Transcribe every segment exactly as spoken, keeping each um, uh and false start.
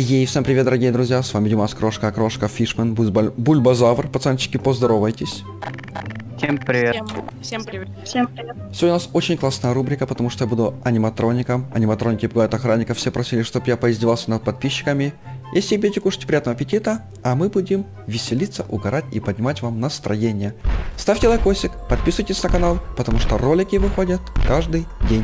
Ей-ей, всем привет, дорогие друзья, с вами Димас, Крошка, Окрошка, Фишмен, Бульбаль... Бульбазавр. Пацанчики, поздоровайтесь. Всем привет. Всем, всем привет. Всем привет. Сегодня у нас очень классная рубрика, потому что я буду аниматроником. Аниматроники пугают охранников. Все просили, чтобы я поиздевался над подписчиками. Если любите кушать, приятного аппетита, а мы будем веселиться, угорать и поднимать вам настроение. Ставьте лайкосик, подписывайтесь на канал, потому что ролики выходят каждый день.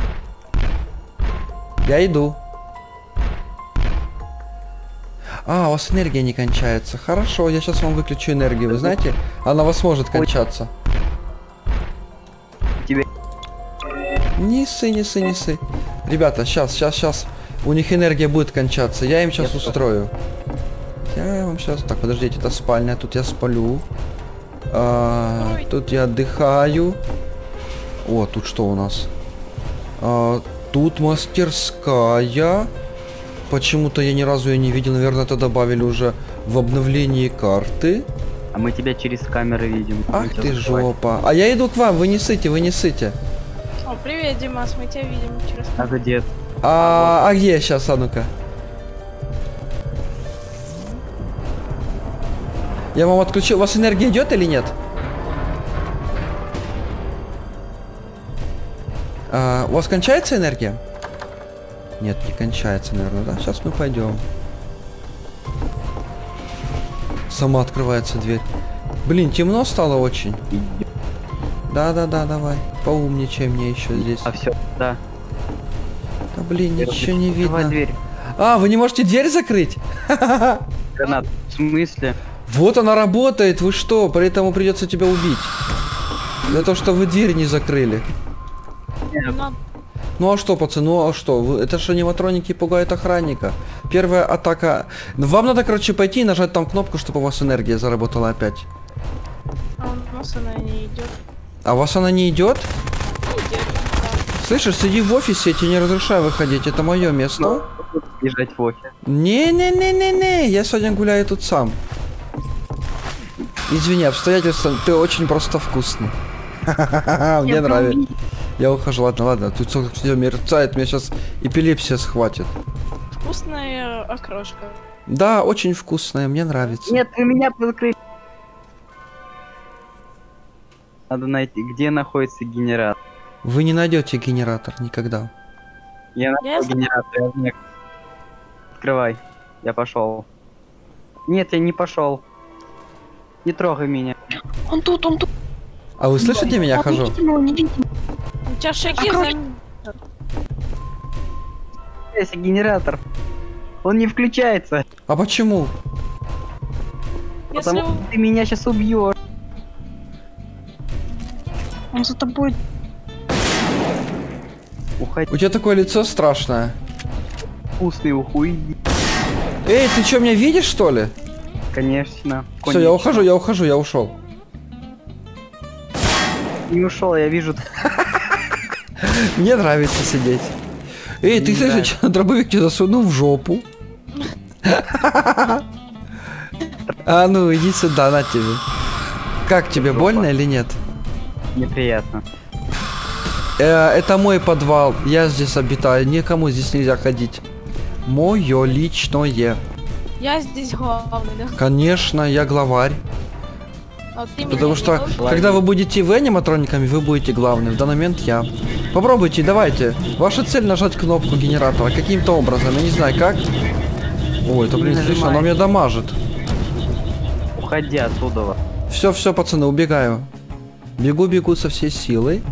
Я иду. А, у вас энергия не кончается. Хорошо, я сейчас вам выключу энергию. Вы знаете, она у вас может кончаться. Тебе... Не ссы, не ссы, не ссы. Ребята, сейчас, сейчас, сейчас. У них энергия будет кончаться. Я им сейчас устрою. Я вам сейчас... Так, подождите, это спальня. Тут я сплю. А, тут я отдыхаю. О, тут что у нас? А, тут мастерская. Почему-то я ни разу ее не видел. Наверное, это добавили уже в обновлении карты. А мы тебя через камеры видим. Ах ты жопа. А я иду к вам, вы не ссыте, вы не ссыте. О, привет, Димас, мы тебя видим через А камеру. где? А, а где сейчас, а ну-ка? Я вам отключил. У вас энергия идет или нет? А, у вас кончается энергия? Нет, не кончается, наверное, да? Сейчас мы пойдем. Сама открывается дверь. Блин, темно стало очень. Да-да-да, давай. Поумничай мне еще здесь. А все, да. Да блин, ничего не Открывай видно. дверь. А, вы не можете дверь закрыть? Гранат. В смысле? Вот она работает, вы что? Поэтому придется тебя убить. За то, что вы дверь не закрыли. Но Ну а что, пацаны, ну а что? Вы... Это же аниматроники пугают охранника. Первая атака... Вам надо, короче, пойти и нажать там кнопку, чтобы у вас энергия заработала опять. а у нас она не идет. А у вас она не идет? Не идет, да. Слышишь, сиди в офисе, я тебе не разрешаю выходить, это мое место. Бежать в офис. Не-не-не-не-не, я сегодня гуляю тут сам. Извини, обстоятельства, ты очень просто вкусный. Мне нравится. Я ухожу, ладно, ладно, тут все мерцает, меня сейчас эпилепсия схватит. Вкусная окрошка. Да, очень вкусная, мне нравится. Нет, вы меня закрыли. Надо найти, где находится генератор. Вы не найдете генератор никогда. Я Я нашел генератор. Я в нек- Открывай. Я пошел. Нет, я не пошел. Не трогай меня. Он тут, он тут. А вы слышите меня, Он хожу? не видим его, не видим. У тебя шаги Окрошка. за... Есть генератор. Он не включается. А почему? Если Потому что ты меня сейчас убьешь. Он за тобой. Уходи, У тебя такое лицо страшное. вкусный, уходи. Эй, ты что, меня видишь, что ли? Конечно. Все, я ухожу, я ухожу, я ушел. Не ушел, я вижу. Мне нравится сидеть. Эй, ты Не слышишь, дробовик тебе засунул в жопу. А ну, иди сюда, на тебе. Как тебе, больно или нет? Неприятно. Э, это мой подвал, я здесь обитаю, никому здесь нельзя ходить. Мое личное. Я здесь главный, да? Конечно, я главарь. А ты меня Потому не что, должен- когда вы будете вы аниматрониками, вы будете главным. В данный момент я. Попробуйте, давайте. Ваша цель нажать кнопку генератора каким-то образом. Я не знаю как. Ой, это, блин, Не слышно, нажимай. она меня дамажит. Уходи оттуда. Все, все, пацаны, убегаю. Бегу, бегу со всей силой.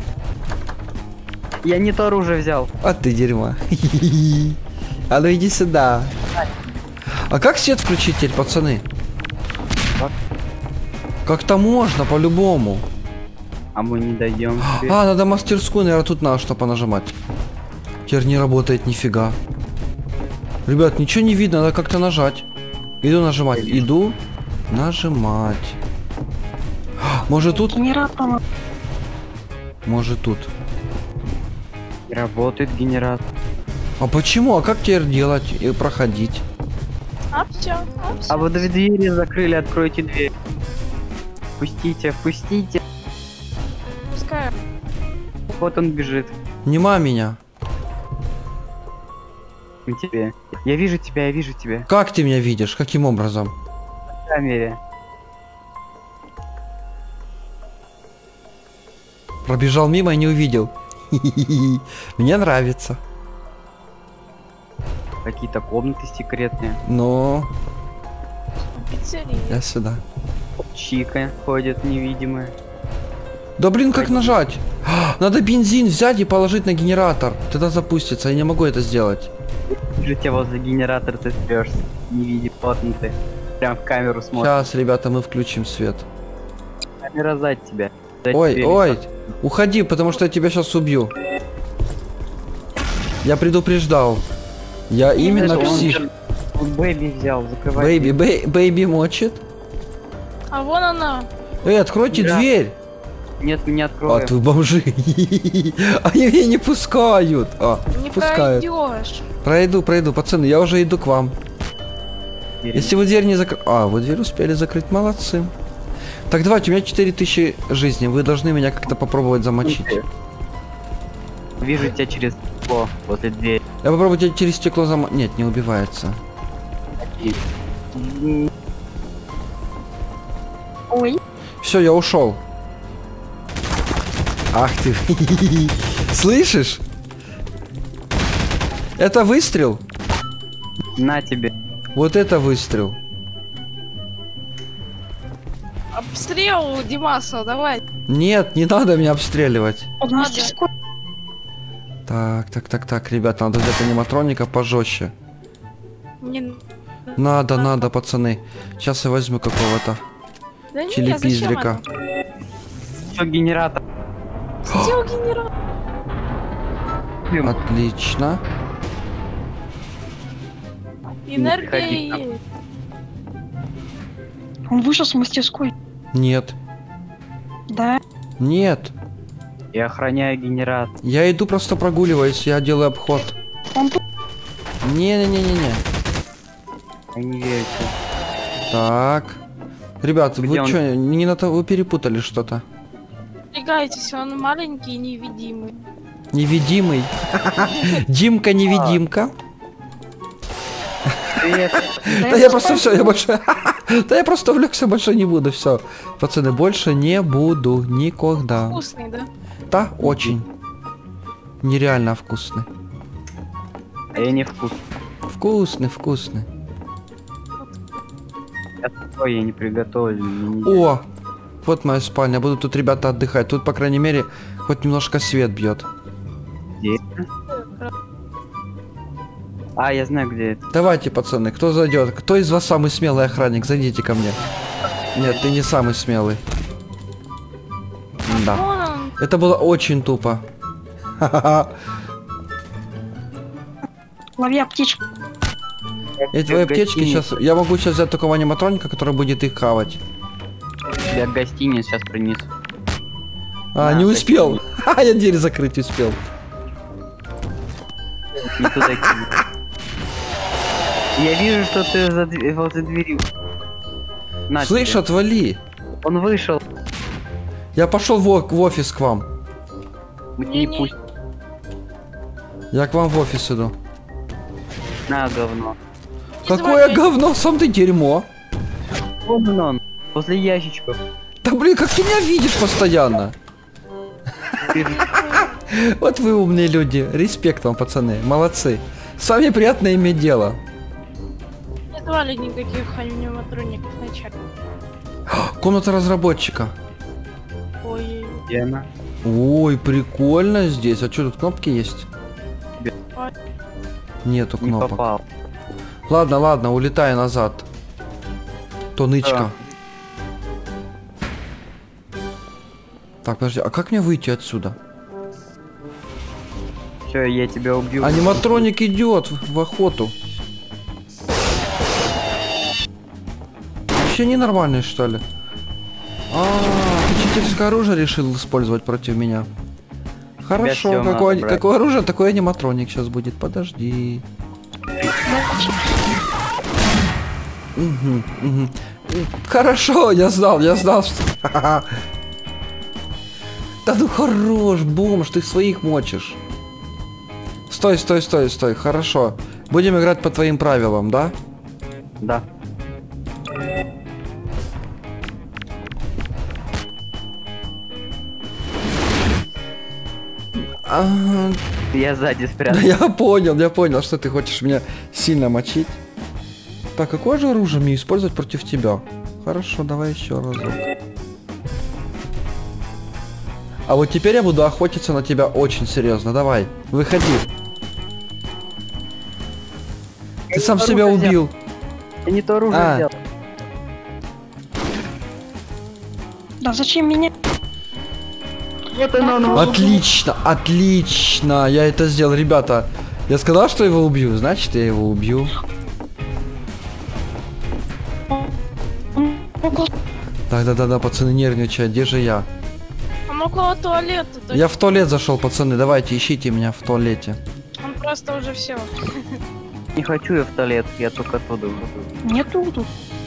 Я не то оружие взял. А ты дерьмо. А ну иди сюда. А как свет включить теперь, пацаны? Как? Как-то можно, по-любому. А мы не дойдем. А, надо мастерскую, наверное, тут надо что понажимать. Теперь не работает нифига. Ребят, ничего не видно, надо как-то нажать. Иду нажимать, иду нажимать. Может тут? Генератор. Может тут. Работает генератор. А почему? А как теперь делать и проходить? А все, а все. А вы две двери закрыли, откройте дверь. Пустите, пустите. Пускай. Вот он бежит. Нема меня. На тебе. Я вижу тебя, я вижу тебя. Как ты меня видишь? Каким образом? В камере. Пробежал мимо и не увидел. Мне нравится. Какие-то комнаты секретные. Но Пиццерия. я сюда. Чика ходит невидимая. Да блин, как нажать? Надо бензин взять и положить на генератор. Тогда запустится. Я не могу это сделать. Вижу тебя возле генератора, ты спрёшься. Не видит, потнутый. Прям в камеру смотришь. Сейчас, ребята, мы включим свет. Камера сзади тебя. Сзади Ой, тебя ой, лицо. уходи, потому что я тебя сейчас убью. Я предупреждал. Я именно Знаешь, он- псих. Он Бэйби взял, закрывай. Бэйби, бэй- бэйби мочит. А вон она. Эй, откройте Да. дверь. Нет, не открою. А, вы бомжи. Они меня не пускают. А, Не пускают. пройдешь. Пройду, пройду, пацаны, я уже иду к вам. Дверь. Если вы дверь не закрыли... А, вы дверь успели закрыть, молодцы. Так, давайте, у меня четыре тысячи жизней. Вы должны меня как-то попробовать замочить. Вижу тебя через стекло возле двери. Я попробую тебя через стекло замочить. Нет, не убивается. И- Ой, Все, я ушел. Ах ты. Слышишь? Это выстрел? На тебе. Вот это выстрел. Обстрел Димаса, давай. Нет, не надо меня обстреливать. под Надо. мастерской. Так, так, так, так, ребята, надо взять аниматроника пожестче. Не... Надо, надо, пацаны. Сейчас я возьму какого-то Да не, челепиздрика. Все, генератор. Сделал генератор. Отлично. Энергия приходи к нам. есть. Он вышел с мастерской. Нет, Да. нет. Я охраняю генератор. Я иду просто прогуливаюсь, я делаю обход. Он тут. Не-не-не-не-не. Я не верю тебе. Так. Ребят, Где вы он? что, не на то, вы перепутали что-то. Напрягайтесь, он маленький и невидимый. Невидимый. Димка-невидимка. Привет. Да я просто все, я больше... Да я просто увлекся, больше не буду, все. Пацаны, больше не буду никогда. Вкусный, да? Да, очень. Нереально вкусный. А я не вкус. Вкусный, вкусный. Я такой, я не приготовлю. не- О, вот моя спальня. Будут тут ребята отдыхать. Тут, по крайней мере, хоть немножко свет бьет. Где? А, я знаю, где это. Давайте, пацаны, кто зайдет? Кто из вас самый смелый охранник? Зайдите ко мне. Нет, ты не самый смелый. Да. Вон он. Это было очень тупо. Ха-ха-ха. Лови аптечку. И твои аптечки сейчас... Я могу сейчас взять такого аниматроника, который будет их хавать. Я гостиниц сейчас принесу. А, На, не успел. такие. Ха, я дверь закрыть успел. Не туда кинул. Я вижу, что ты за дверь- возле двери. На Слышь, тебе. отвали. Он вышел. Я пошел в, о- в офис к вам. Мы тебя не Не-не. пустим. Я к вам в офис иду. На, говно. Какое звони. говно, сам ты дерьмо. Вон он. Возле ящичков. Да блин, как ты меня видишь постоянно? Ты же- Вот вы умные люди. Респект вам, пацаны. Молодцы. С вами приятно иметь дело. Не давали никаких аниматроников вначале. Комната разработчика. Ой, Где она? Ой, прикольно здесь. А что, тут кнопки есть? ой. Нету Не кнопок. попал. Ладно, ладно, улетай назад. Тонычка. Так, подожди, а как мне выйти отсюда? Все, я тебя убью. Аниматроник идет в, в охоту. Вообще ненормальный, что ли? А, ты читерское оружие решил использовать против меня. Хорошо, всё какое, надо брать. какое оружие, такой аниматроник сейчас будет. Подожди. Мгм, мгм. Хорошо, я знал, я знал, что... Да ну хорош, бомж, ты своих мочишь. Стой, стой, стой, стой, хорошо. Будем играть по твоим правилам, да? Да. А, Я сзади да спрятал. я понял, я понял, что ты хочешь меня сильно мочить. Так, какое же оружие мне использовать против тебя? Хорошо, давай еще разок. А вот теперь я буду охотиться на тебя очень серьезно. Давай, выходи. Ты сам себя убил. Я не то оружие А. взял. Да зачем меня? Вот оно, оно. Отлично, отлично. Я это сделал, ребята. Я сказал, что его убью, значит я его убью. Так, да, да, да, пацаны нервничают. Где же я? Он около туалета. то Я есть в туалет зашел, пацаны. Давайте, ищите меня в туалете. Он просто уже все. Не хочу я в туалет, я только оттуда выхожу. Нету тут.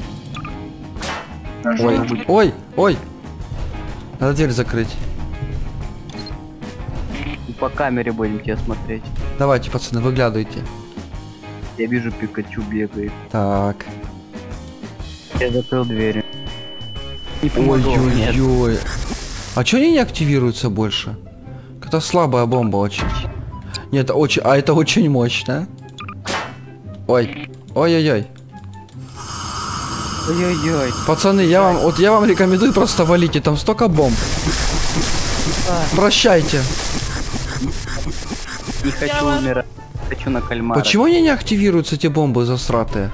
Ой, ой, ой. Надо дверь закрыть. И по камере будем тебя смотреть. Давайте, пацаны, выглядывайте. Я вижу, Пикачу бегает. Так. Я закрыл двери. Не помогло, нет. Ой-ой-ой. А чё они не активируются больше? Это слабая бомба очень. Нет, это очень... А это очень мощно. Ой. Ой-ой-ой. Ой-ой-ой. Пацаны, я вам... Вот я вам рекомендую просто валите. Там столько бомб. Прощайте. Не хочу Я вас- умирать. Хочу на кальмара. Почему они не активируются, эти бомбы засратые?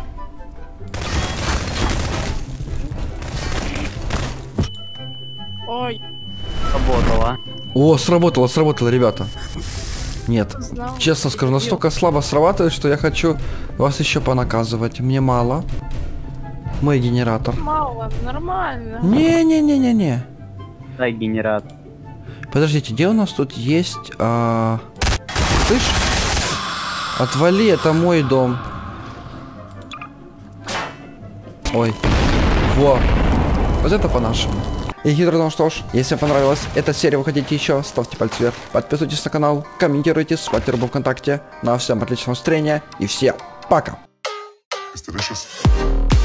Ой, Работала. О, сработало, сработало, ребята. Нет. знал. Честно скажу, настолько слабо срабатывает, что я хочу вас еще понаказывать. Мне мало. Мой генератор. Мало, нормально. Не-не-не-не-не. Дай генератор. Подождите, где у нас тут есть... А... Слышь? Отвали, это мой дом. Ой. Во. Вот это по-нашему. И хитро, ну что ж, если вам понравилась эта серия, вы хотите еще, ставьте пальцы вверх, подписывайтесь на канал, комментируйте, ставьте рубу ВКонтакте. Ну а всем отличного настроения и всем пока. It's delicious.